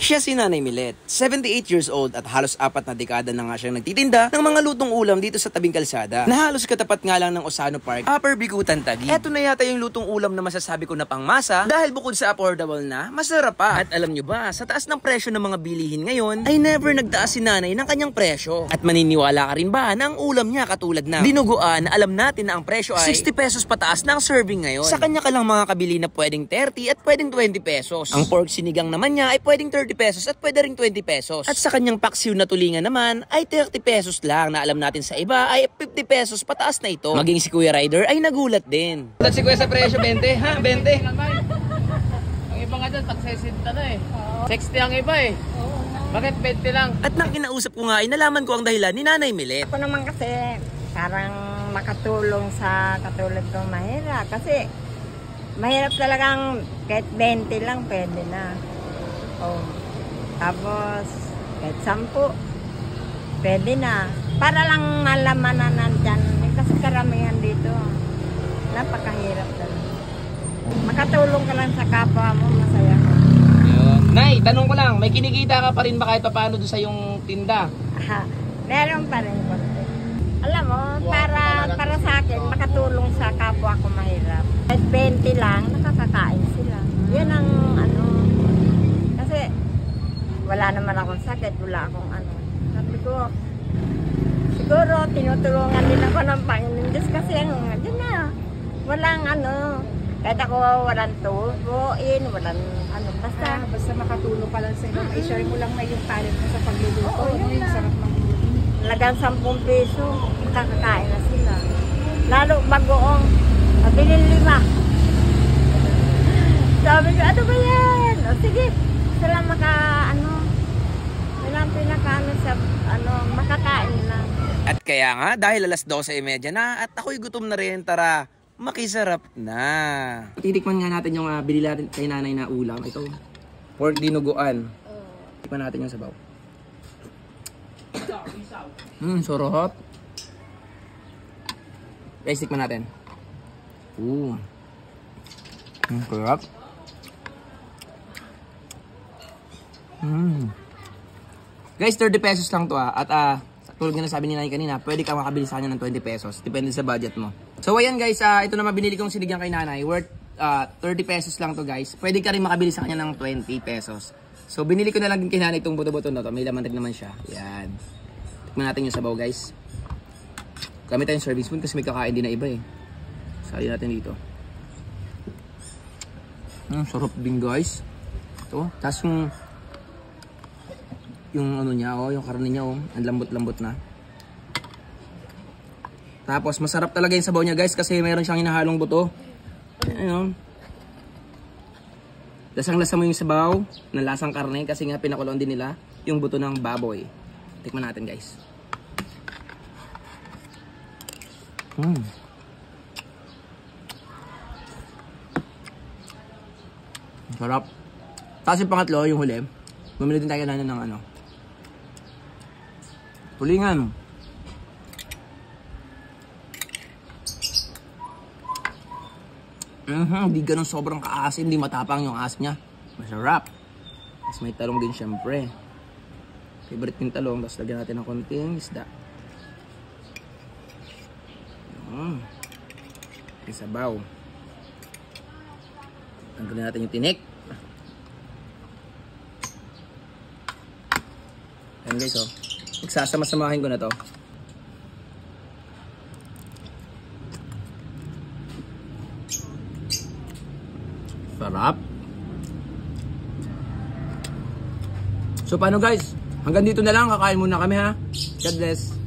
Siya si Nanay Milet, 78 years old at halos 4 na dekada na nga siyang nagtitinda ng mga lutong ulam dito sa tabing kalsada na halos katapat nga lang ng Osano Park, Upper Bikutan, Taguig. Eto na yata yung lutong ulam na masasabi ko na pangmasa dahil bukod sa affordable na, masarap pa. At alam nyo ba, sa taas ng presyo ng mga bilihin ngayon, ay never nagtaas si Nanay ng kanyang presyo. At maniniwala ka rin ba na ang ulam niya katulad ng dinuguan na alam natin na ang presyo ay 60 pesos pataas na ang serving ngayon. Sa kanya ka lang mga kabili na pwedeng 30 at pwedeng 20 pesos. Ang pork sinigang naman niya ay pwedeng 30 pesos at pwede ring 20 pesos. At sa kanyang paksiw na tulingan naman ay 30 pesos lang na alam natin sa iba ay 50 pesos pataas na ito. Maging si Kuya Rider ay nagulat din. At si Kuya sa presyo 20 ha? 20? Ang iba nga dyan, tag-60 na eh. 60 ang iba eh. Bakit 20 lang? At nang kinausap ko nga ay nalaman ko ang dahilan ni Nanay Milet. Ako naman kasi parang makatulong sa katulad kong mahirap. Kasi mahirap talagang kahit 20 lang pwede na. Oh. Tapos kahit 10 pwede na. Para lang malaman na nandyan. Kasi karamihan dito. Napakahirap talaga. Makatulong ka lang sa kapwa mo, masaya ka. Nay, tanong ko lang, may kinikita ka pa rin ba kahit paano doon sa yung tinda? Meron pa rin konti. Alam mo, para sa akin, makatulong sa kapwa ko mahirap. Kahit 20 lang, nakakakain sila. Yan ang ano. Kasi wala naman akong sakit, wala akong ano. Sabi ko, siguro tinutulungan din ako ng Panginoon Diyos kasi ang dyan na. Walang ano. Kahit ako walang tubuin, walang ano, basta makatulong ka lang sa iyo. I-share mo lang na yung talent mo sa pagluluto. Oo, yun yung na. sarap ng lagang 10 peso, makakakain na sila. Lalo bagoong, mabilin 5. Sabi ko, ano ba yan? O sige, sila walang pinakaano sa, makakain lang. At kaya nga, dahil alas 12:30 na at ako'y gutom na rin, tara, makisarap na. Titikman nga natin yung binili natin kay Nanay na ulam. Ito, pork dinuguan. Tikman natin yung sabaw. Sarap. Guys, tikman natin. Sarap. Guys, 30 pesos lang to at tulad nga nasabi ni Nanay kanina, pwede ka makabili sa kanya ng 20 pesos. Depende sa budget mo. So ayan guys, ito naman binili kong sinigang kay Nanay. Worth 30 pesos lang to guys. Pwede ka rin makabili sa kanya ng 20 pesos. So binili ko na lang din kay Nanay itong buto-buto na to. May laman rin naman siya. Yan. Tikman natin yung sabaw guys. Gamit tayong serving spoon kasi may kakain din na iba eh. Sali natin dito. Sarap din guys. Ito. Tapos yung ano niya, yung karne niya, ang lambot-lambot na. Tapos masarap talaga yung sabaw niya guys kasi mayroon siyang hinahalong buto. Ayun. Lasang-lasa mo yung sabaw ng lasang karne kasi nga pinakuloan din nila yung buto ng baboy. Tikman natin guys. Sarap. Tapos yung pangatlo, yung huli, bumili din tayo ng tulingan. Hindi ganun sobrang kaasim, hindi matapang yung asim niya. Masarap. Tapos may talong din syempre. Favorite yung talong, tapos lagyan natin ng konting isda. Yung sabaw. Tanggalin natin yung tinik. Ayan guys, magsasama-samahin ko na to. Sarap. So paano guys? Hanggang dito na lang, kakain muna kami ha. God bless.